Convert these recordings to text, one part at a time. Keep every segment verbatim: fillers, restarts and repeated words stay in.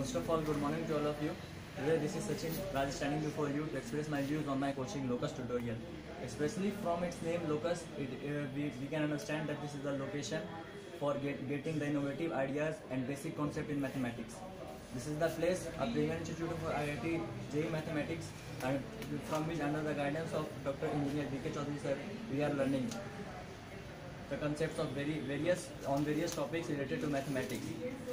First of all, good morning to all of you. Today, this is Sachin Raj standing before you to express my views on my coaching Locus tutorial. Especially from its name Locus, it, uh, we, we can understand that this is the location for get, getting the innovative ideas and basic concept in mathematics. This is the place, a premier institute for I I T J E E Mathematics, and from which under the guidance of Doctor Engineer B K Chaudhary sir, we are learning the concepts of very various on various topics related to mathematics.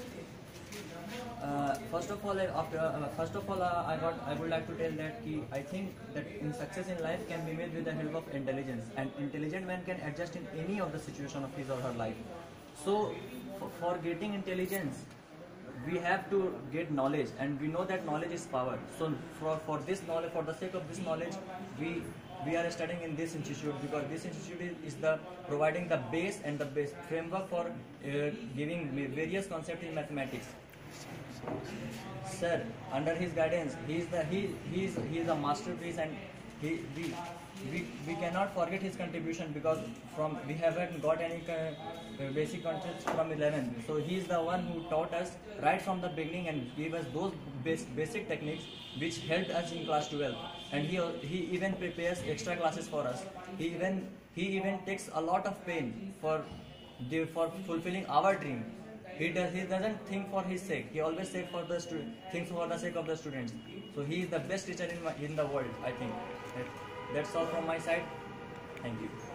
Uh, first of all, I, after uh, first of all, uh, I got I would like to tell that ki, I think that in success in life can be made with the help of intelligence, and intelligent man can adjust in any of the situation of his or her life. So, for, for getting intelligence, we have to get knowledge, and we know that knowledge is power. So, for for this knowledge, for the sake of this knowledge, we we are studying in this institute, because this institute is, is the providing the base and the base framework for uh, giving various concepts in mathematics. Sir, under his guidance, he is the he he is he is a masterpiece, and he we we we cannot forget his contribution, because from we haven't got any uh, basic concepts from eleventh. So he is the one who taught us right from the beginning and gave us those base, basic techniques which helped us in class twelve. And he he even prepares extra classes for us. He even he even takes a lot of pain for the, for fulfilling our dream. He does. He doesn't think for his sake. He always think for the student. Thinks for the sake of the students. So he is the best teacher in my, in the world, I think. That's all from my side. Thank you.